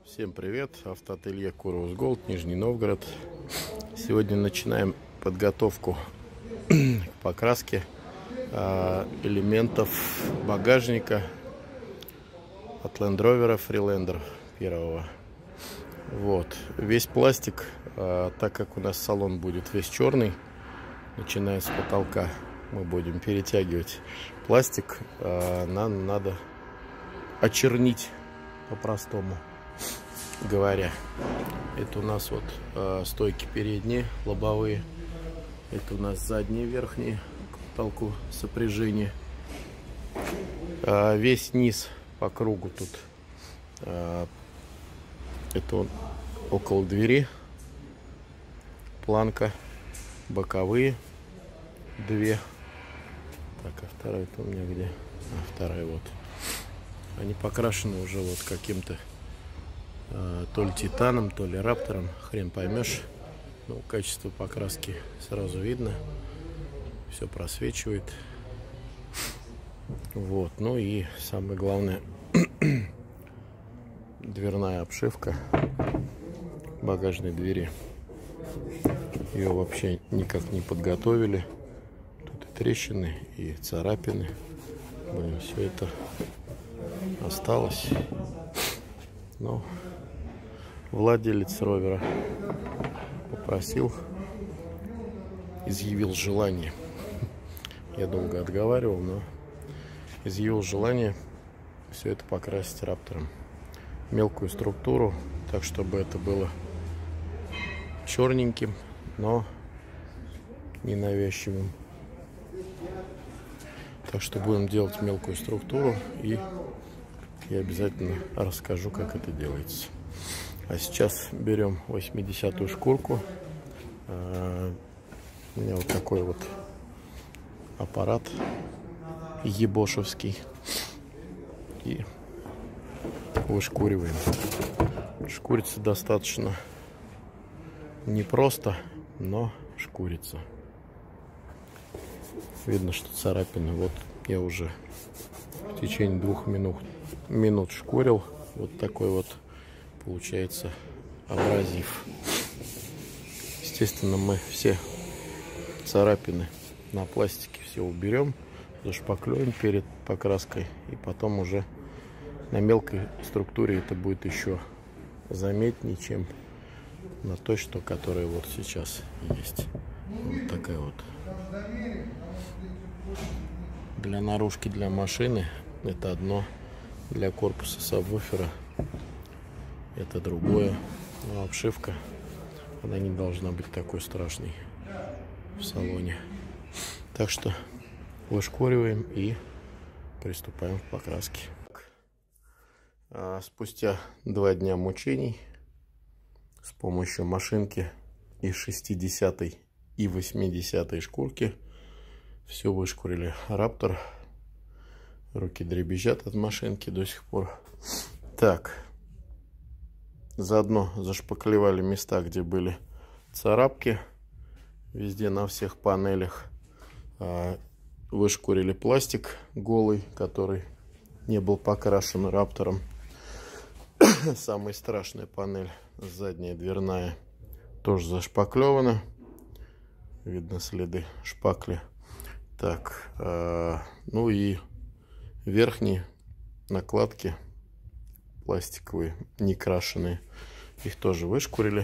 Всем привет! Автоателье Курус Голд, Нижний Новгород. Сегодня начинаем подготовку к покраске элементов багажника от Land Rover Freelander первого. Вот. Весь пластик, так как у нас салон будет весь черный, начиная с потолка, мы будем перетягивать пластик. Нам надо очернить, по-простому говоря. Это у нас вот стойки передние, лобовые. Это у нас задние, верхние к потолку сопряжения. Весь низ по кругу тут. Это он около двери. Планка. Боковые. Две. Так, а вторая-то у меня где? Вторая вот. Они покрашены уже вот каким-то то ли титаном, то ли раптором, хрен поймешь. Ну, качество покраски сразу видно, все просвечивает. Вот, ну и самое главное, дверная обшивка багажной двери. Ее вообще никак не подготовили. Тут и трещины, и царапины. Блин, все это осталось. Но владелец ровера попросил, изъявил желание. Я долго отговаривал, но изъявил желание все это покрасить раптором. Мелкую структуру, так чтобы это было черненьким, но ненавязчивым. Так что будем делать мелкую структуру, и я обязательно расскажу, как это делается. А сейчас берем 80-ю шкурку. У меня вот такой вот аппарат ебошевский. И вышкуриваем. Шкурится достаточно непросто, но шкурится. Видно, что царапины. Вот я уже в течение 2 минут шкурил. Вот такой вот получается абразив. Естественно, мы все царапины на пластике все уберем, зашпаклюем перед покраской, и потом уже на мелкой структуре это будет еще заметнее, чем на той, которая вот сейчас есть. Вот такая вот. Для наружки, для машины это одно, для корпуса сабвуфера это другое. Но обшивка, она не должна быть такой страшной в салоне. Так что вышкуриваем и приступаем к покраске. Спустя 2 дня мучений с помощью машинки и 60-й и 80-й шкурки все вышкурили раптор. Руки дребезжат от машинки до сих пор. Так, заодно зашпаклевали места, где были царапки. Везде на всех панелях. Вышкурили пластик голый, который не был покрашен раптором. Самая страшная панель, задняя дверная, тоже зашпаклевана. Видно следы шпакли. Так, ну и верхние накладки пластиковые, не крашеные, их тоже вышкурили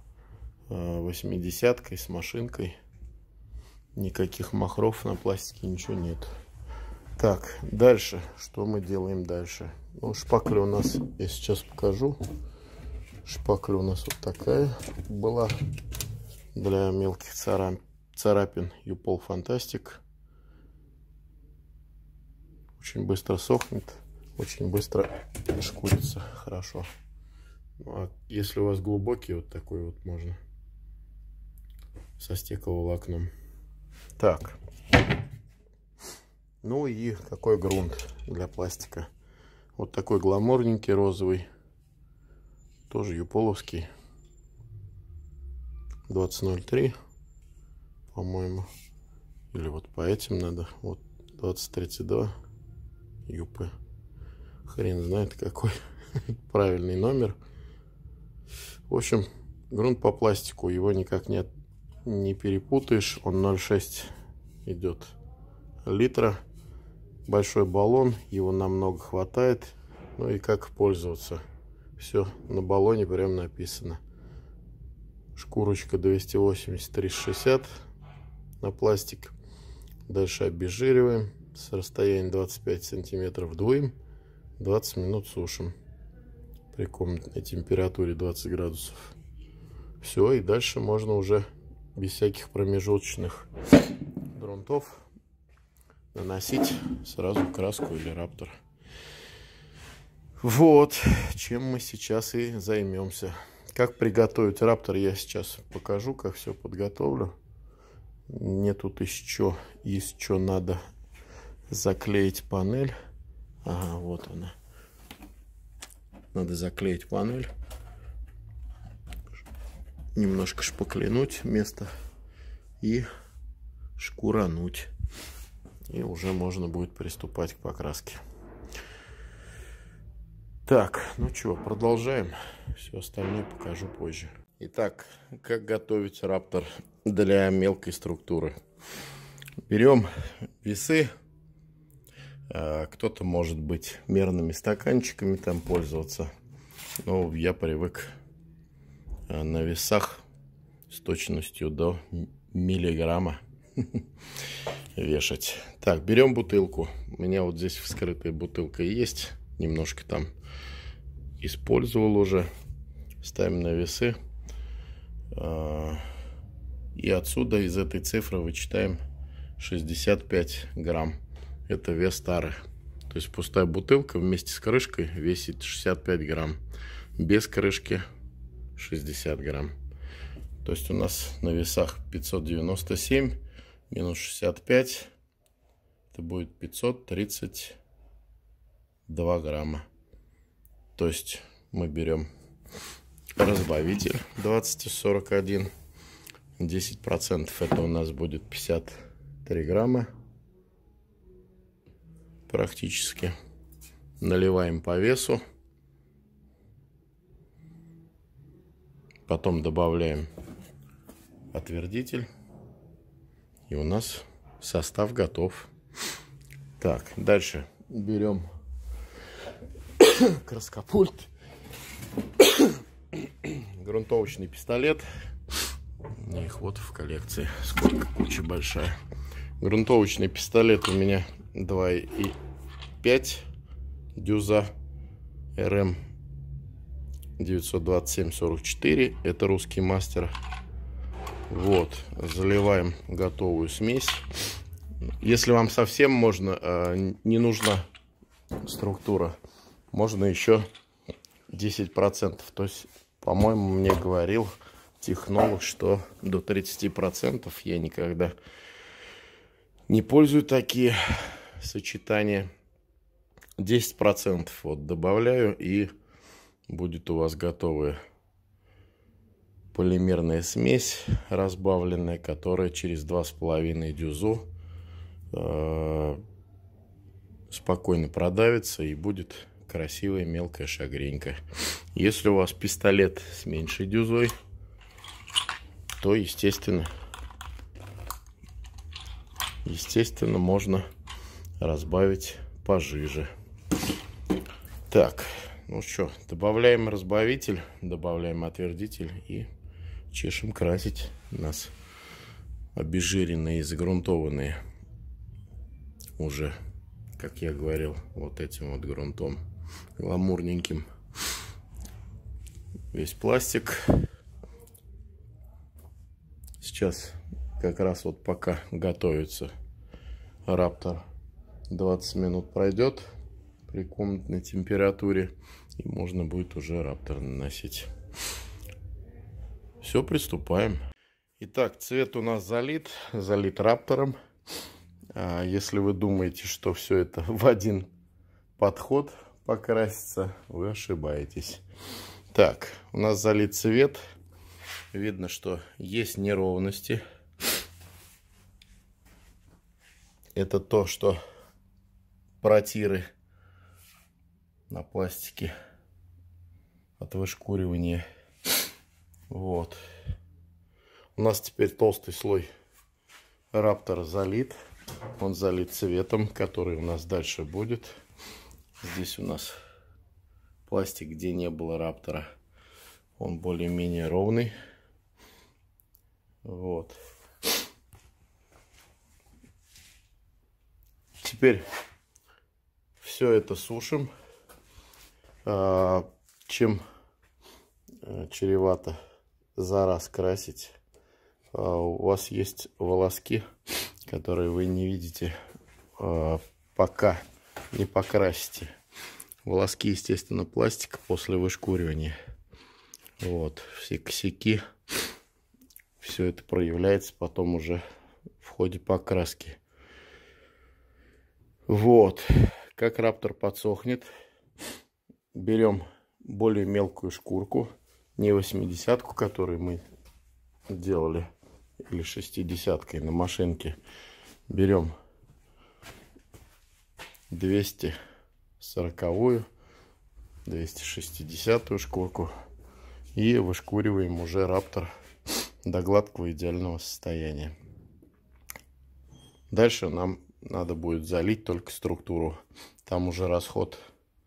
80-кой с машинкой. Никаких махров на пластике, ничего нет. Так, дальше, что мы делаем дальше? Ну, шпакля у нас, я сейчас покажу. Шпакля у нас вот такая была для мелких царапин U-POL Fantastic. Очень быстро сохнет, очень быстро шкурится хорошо. Ну, а если у вас глубокий, вот такой вот можно со стекловолокном. Так, ну и какой грунт для пластика? Вот такой гламурненький розовый, тоже юполовский, 2003, по-моему, или вот по этим надо, вот 2032 ЮП. Хрен знает какой правильный номер. В общем, грунт по пластику, его никак не перепутаешь. Он 0,6 идет литра. Большой баллон, его намного хватает. Ну и как пользоваться. Все на баллоне прям написано. Шкурочка 280-360 на пластик. Дальше обезжириваем. С расстояния 25 сантиметров дуем. 20 минут сушим. При комнатной температуре 20 градусов. Все, и дальше можно уже без всяких промежуточных грунтов наносить сразу краску или раптор. Вот чем мы сейчас и займемся. Как приготовить раптор, я сейчас покажу, как все подготовлю. Мне тут еще надо заклеить панель. Ага, вот она. Надо заклеить панель. Немножко шпаклянуть место и шкурануть. И уже можно будет приступать к покраске. Так, ну что, продолжаем. Все остальное покажу позже. Итак, как готовить раптор для мелкой структуры. Берем весы. Кто-то может быть мерными стаканчиками там пользоваться. Но я привык на весах с точностью до миллиграмма вешать. Так, берем бутылку. У меня вот здесь вскрытая бутылка есть. Немножко там использовал уже. Ставим на весы. И отсюда из этой цифры вычитаем 65 грамм. Это вес старых. То есть пустая бутылка вместе с крышкой весит 65 грамм. Без крышки 60 грамм. То есть у нас на весах 597 минус 65. Это будет 532 грамма. То есть мы берем разбавитель 20-41. 10% это у нас будет 53 грамма. Практически. Наливаем по весу. Потом добавляем отвердитель. И у нас состав готов. Так, дальше берем краскопульт. Грунтовочный пистолет. Их вот в коллекции. Сколько, куча большая. Грунтовочный пистолет у меня 2,5 дюза РМ 927-44. Это русский мастер. Вот, заливаем готовую смесь. Если вам совсем не нужна структура, можно еще 10%. То есть, по-моему, мне говорил технолог, что до 30% я никогда не пользую такие сочетания. 10% вот добавляю, и будет у вас готовая полимерная смесь разбавленная, которая через 2,5 дюзу спокойно продавится и будет красивая мелкая шагренька. Если у вас пистолет с меньшей дюзой, то естественно можно разбавить пожиже. Так, ну что, добавляем разбавитель, добавляем отвердитель и чешем красить. У нас обезжиренные и загрунтованные уже, как я говорил, вот этим вот грунтом гламурненьким. Весь пластик. Сейчас как раз вот пока готовится раптор, 20 минут пройдет при комнатной температуре, и можно будет уже раптор наносить. Все, приступаем. Итак, цвет у нас залит раптором. Если вы думаете, что все это в один подход покрасится, вы ошибаетесь. Так, у нас залит цвет. Видно, что есть неровности. Это то, что протиры на пластике от вышкуривания Вот. У нас теперь толстый слой раптора залит. Он залит цветом, который у нас дальше будет. Здесь у нас пластик, где не было раптора. Он более-менее ровный. Вот. Теперь все это сушим. Чем чревато за раз красить. У вас есть волоски, которые вы не видите, пока не покрасите. Волоски, естественно, пластика после вышкуривания. Вот, все косяки. Все это проявляется потом уже в ходе покраски. Вот, как раптор подсохнет, берем более мелкую шкурку, не 80-ку, которую мы делали, или 60-кой на машинке. Берем 240-ю, 260-ю шкурку и вышкуриваем уже раптор до гладкого идеального состояния. Дальше нам надо будет залить только структуру. Там уже расход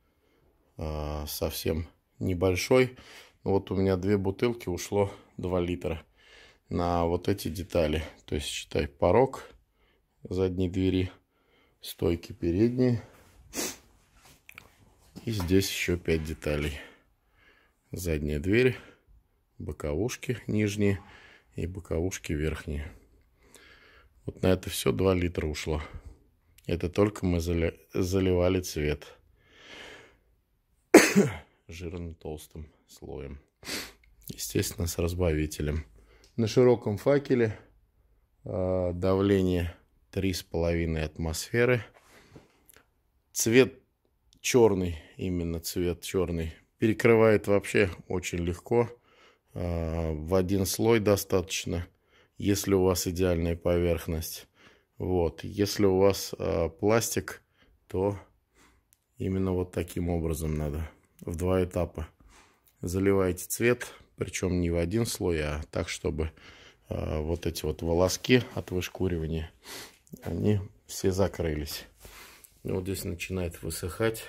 совсем небольшой. Вот у меня 2 бутылки ушло 2 литра на вот эти детали. То есть считай порог задней двери, стойки передние. И здесь еще 5 деталей. Задняя дверь, боковушки нижние и боковушки верхние. Вот на это все 2 литра ушло. Это только мы заливали цвет жирным толстым слоем. Естественно, с разбавителем. На широком факеле давление 3,5 атмосферы. Цвет черный, именно цвет черный, перекрывает вообще очень легко. В один слой достаточно, если у вас идеальная поверхность. Вот. Если у вас пластик, то именно вот таким образом надо. В 2 этапа. Заливаете цвет, причем не в один слой, а так, чтобы вот эти вот волоски от вышкуривания, они все закрылись. И вот здесь начинает высыхать.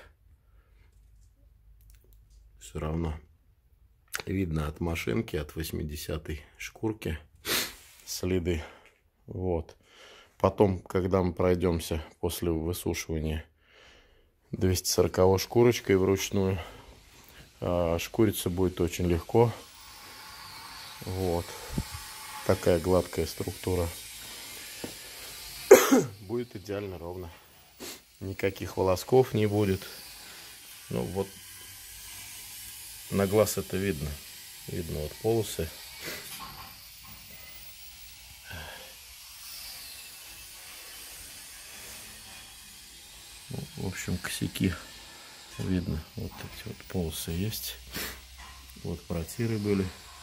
Все равно видно от машинки, от 80-й шкурки следы. Вот. Потом, когда мы пройдемся после высушивания 240 шкурочкой вручную, шкуриться будет очень легко. Вот. Такая гладкая структура. Будет идеально ровно. Никаких волосков не будет. Ну вот. На глаз это видно. Видно вот полосы. В общем, косяки видно. Вот эти вот полосы есть. Вот протиры были.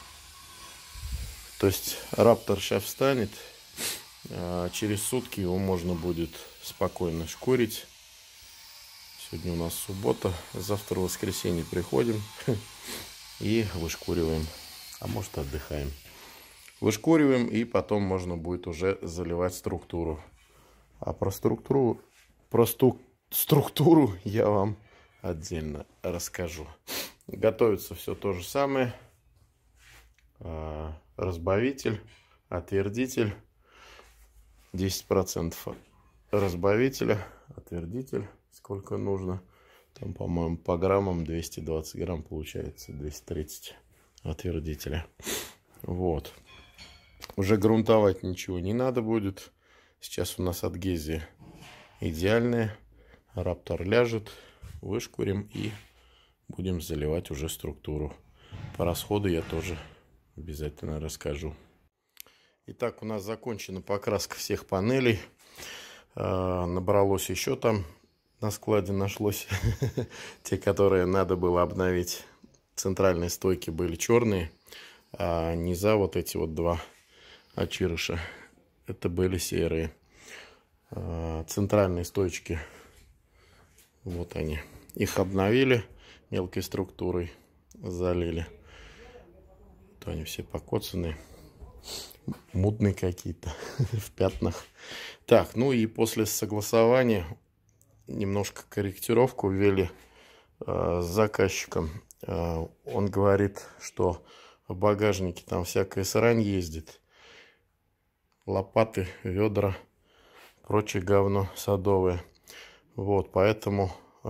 То есть раптор сейчас встанет. Через сутки его можно будет спокойно шкурить. Сегодня у нас суббота. Завтра в воскресенье приходим и вышкуриваем. А может, отдыхаем. Вышкуриваем, и потом можно будет уже заливать структуру. А про структуру я вам отдельно расскажу. Готовится все то же самое. Разбавитель, отвердитель. 10% разбавителя, отвердитель. Сколько нужно? Там, по-моему, по граммам 220 грамм получается. 230 отвердителя. Вот. Уже грунтовать ничего не надо будет. Сейчас у нас адгезия идеальная. Раптор ляжет, вышкурим и будем заливать уже структуру. По расходу я тоже обязательно расскажу. Итак, у нас закончена покраска всех панелей. Набралось еще там на складе, нашлось те, которые надо было обновить. Центральные стойки были черные, а низа вот эти вот 2 очирыша, это были серые. Центральные стойки, вот они, их обновили мелкой структурой, залили. то они все покоцанные, мутные какие-то, в пятнах. Так, ну и после согласования немножко корректировку ввели с заказчиком. Он говорит, что в багажнике там всякая срань ездит. Лопаты, ведра, прочее говно садовое. Вот, поэтому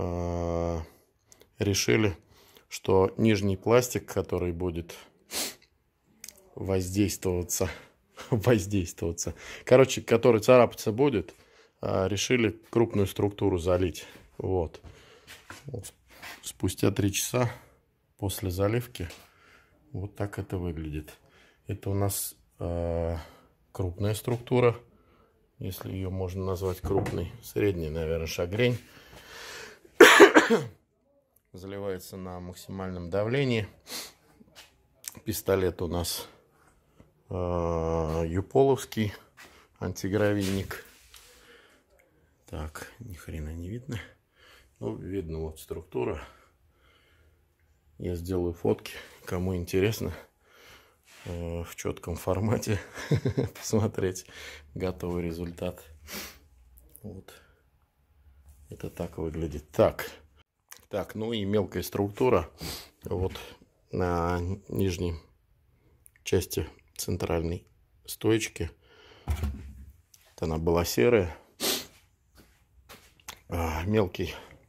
решили, что нижний пластик, который будет воздействоваться, короче, который царапаться будет, решили крупную структуру залить. Вот. Спустя 3 часа после заливки вот так это выглядит. Это у нас крупная структура, если ее можно назвать крупной. Средняя, наверное, шагрень. Заливается на максимальном давлении. Пистолет у нас юполовский антигравийник. Так, ни хрена не видно. Ну, видно вот структура. Я сделаю фотки, кому интересно, в четком формате посмотреть готовый результат. Вот. Это так выглядит. Так, ну и мелкая структура. Вот на нижней части центральной стоечки. Вот она была серая. Мелкий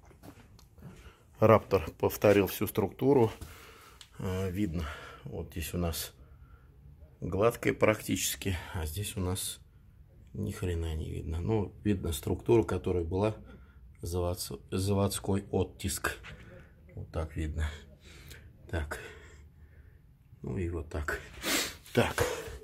Раптор повторил всю структуру. Видно, вот здесь у нас гладкая практически, а здесь у нас ни хрена не видно. Ну, видно структуру, которая была заводской оттиск. Вот так видно. Так. Ну и вот так. Так.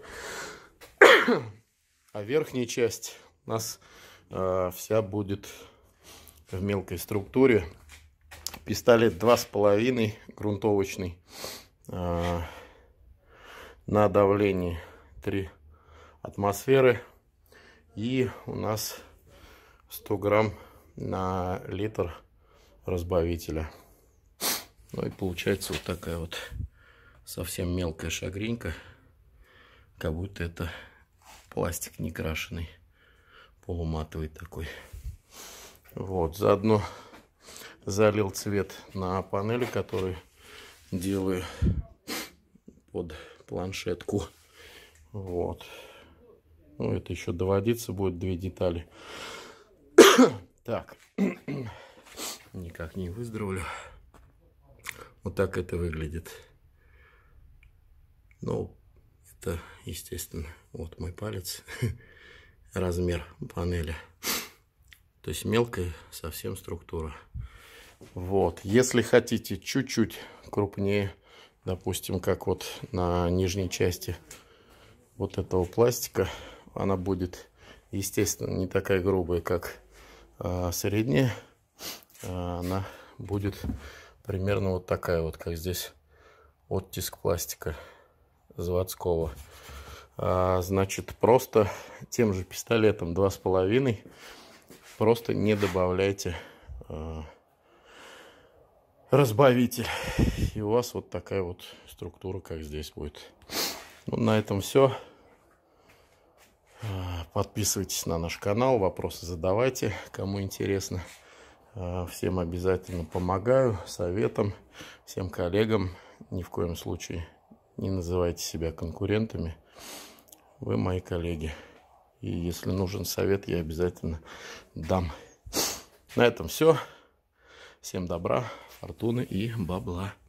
А верхняя часть у нас вся будет в мелкой структуре. Пистолет 2,5 грунтовочный. На давлении 3 атмосферы. И у нас 100 грамм на литр разбавителя. Ну и получается вот такая вот совсем мелкая шагренька. Как будто это пластик не крашеный. Полуматовый такой. Вот, заодно залил цвет на панели, которую делаю под планшетку. Вот. Ну, это еще доводиться будет, 2 детали. Так. Никак не выздоровлю. Вот так это выглядит. Ну, это, естественно, вот мой палец. Размер панели. То есть мелкая совсем структура. Вот. Если хотите чуть-чуть крупнее, допустим, как вот на нижней части вот этого пластика, она будет, естественно, не такая грубая, как средняя. Она будет примерно вот такая вот, как здесь оттиск пластика заводского. Значит, просто тем же пистолетом 2,5 просто не добавляйте разбавитель. И у вас вот такая вот структура, как здесь будет. Ну, на этом все. Подписывайтесь на наш канал, вопросы задавайте, кому интересно. Всем обязательно помогаю советом, всем коллегам. Ни в коем случае не называйте себя конкурентами. Вы мои коллеги. И если нужен совет, я обязательно дам. На этом все. Всем добра, фортуны и бабла.